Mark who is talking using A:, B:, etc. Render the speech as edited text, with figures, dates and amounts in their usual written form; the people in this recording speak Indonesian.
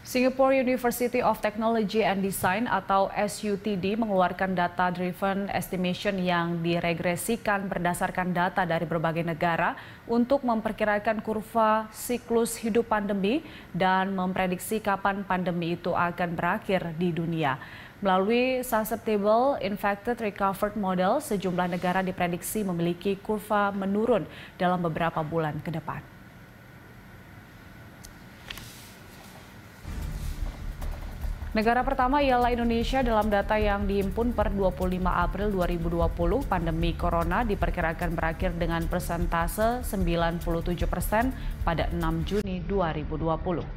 A: Singapore University of Technology and Design atau SUTD mengeluarkan data-driven estimation yang diregresikan berdasarkan data dari berbagai negara untuk memperkirakan kurva siklus hidup pandemi dan memprediksi kapan pandemi itu akan berakhir di dunia. Melalui Susceptible Infected Recovered Model, sejumlah negara diprediksi memiliki kurva menurun dalam beberapa bulan ke depan. Negara pertama ialah Indonesia. Dalam data yang dihimpun per 25 April 2020, pandemi corona diperkirakan berakhir dengan persentase 97% pada 6 Juni 2020.